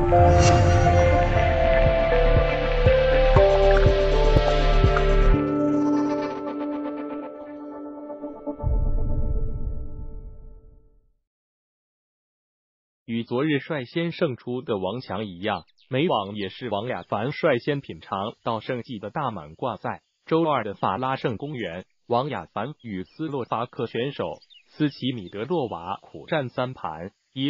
与昨日率先胜出的王强一样，美网也是王雅凡率先品尝到胜绩的大满贯赛。周二的法拉盛公园，王雅凡与斯洛伐克选手斯奇米德洛娃苦战3盘，以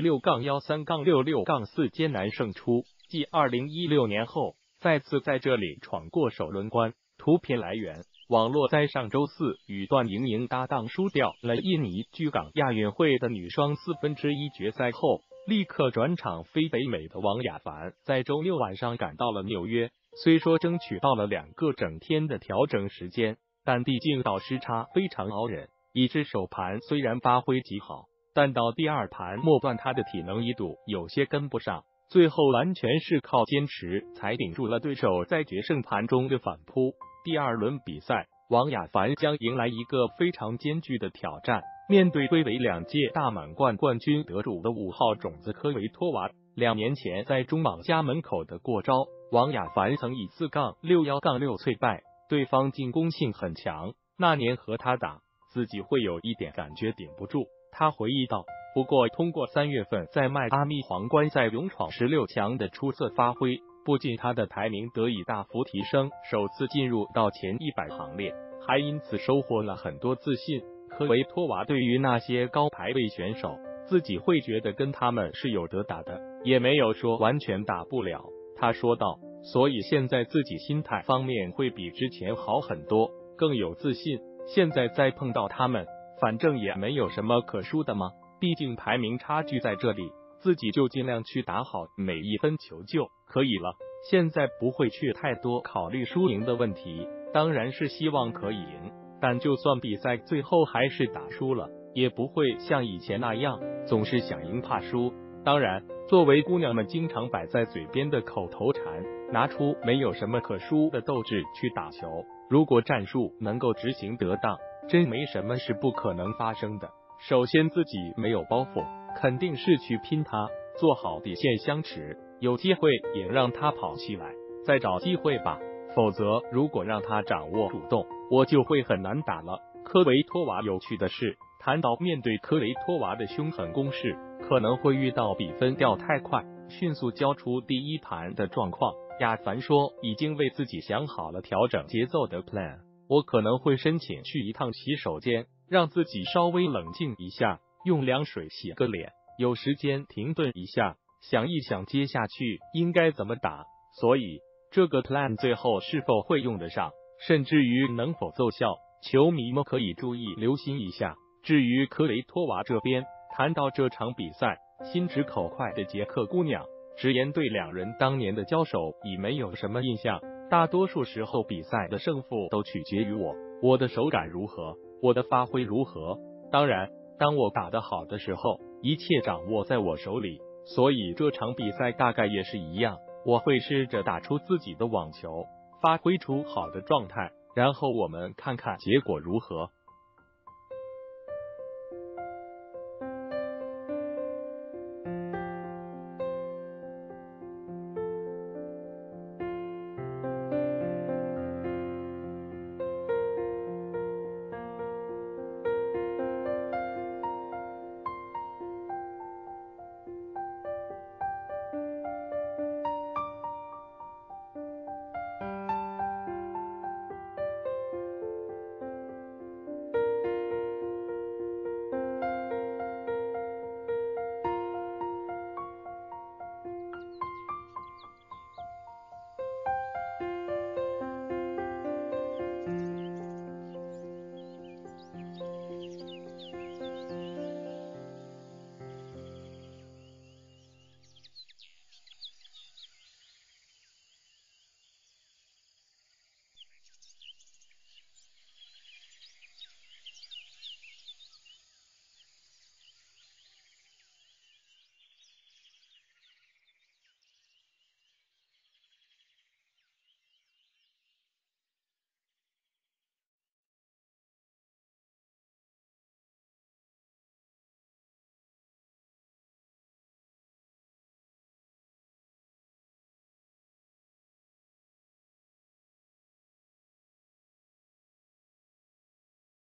6-13-66-4艰难胜出，继2016年后再次在这里闯过首轮关。图片来源：网络。在上周四与段莹莹搭档输掉了印尼居港亚运会的女双1/4决赛后，立刻转场飞北美的王雅凡，在周六晚上赶到了纽约。虽说争取到了2个整天的调整时间，但毕竟倒时差非常熬人，以致首盘虽然发挥极好，但到第2盘末段他的体能一度有些跟不上，最后完全是靠坚持才顶住了对手在决胜盘中的反扑。第2轮比赛，王雅凡将迎来一个非常艰巨的挑战，面对归为2届大满贯冠军得主的5号种子科维托娃。2年前在中网家门口的过招，王雅凡曾以4-6-1-6脆败，对方进攻性很强，那年和他打，自己会有一点感觉顶不住。他回忆道，不过通过3月份在迈阿密皇冠赛勇闯16强的出色发挥，不仅他的排名得以大幅提升，首次进入到前100行列，还因此收获了很多自信。科维托娃对于那些高排位选手，自己会觉得跟他们是有得打的，也没有说完全打不了。他说道，所以现在自己心态方面会比之前好很多，更有自信。现在再碰到他们，反正也没有什么可输的嘛，毕竟排名差距在这里，自己就尽量去打好每一分球就可以了。现在不会去太多考虑输赢的问题，当然是希望可以赢，但就算比赛最后还是打输了，也不会像以前那样总是想赢怕输。当然，作为姑娘们经常摆在嘴边的口头禅，拿出没有什么可输的斗志去打球，如果战术能够执行得当，真没什么是不可能发生的。首先自己没有包袱，肯定是去拼它，做好底线相持，有机会也让他跑起来，再找机会吧，否则如果让他掌握主动，我就会很难打了。科维托娃有趣的是，谈到面对科维托娃的凶狠攻势，可能会遇到比分掉太快，迅速交出第1盘的状况。雅凡说，已经为自己想好了调整节奏的 plan， 我可能会申请去一趟洗手间，让自己稍微冷静一下，用凉水洗个脸，有时间停顿一下，想一想接下去应该怎么打。所以这个 plan 最后是否会用得上，甚至于能否奏效，球迷们可以注意留心一下。至于科维托娃这边，谈到这场比赛，心直口快的捷克姑娘直言对2人当年的交手已没有什么印象，大多数时候比赛的胜负都取决于我的手感如何，我的发挥如何。当然，当我打得好的时候，一切掌握在我手里，所以这场比赛大概也是一样，我会试着打出自己的网球，发挥出好的状态，然后我们看看结果如何。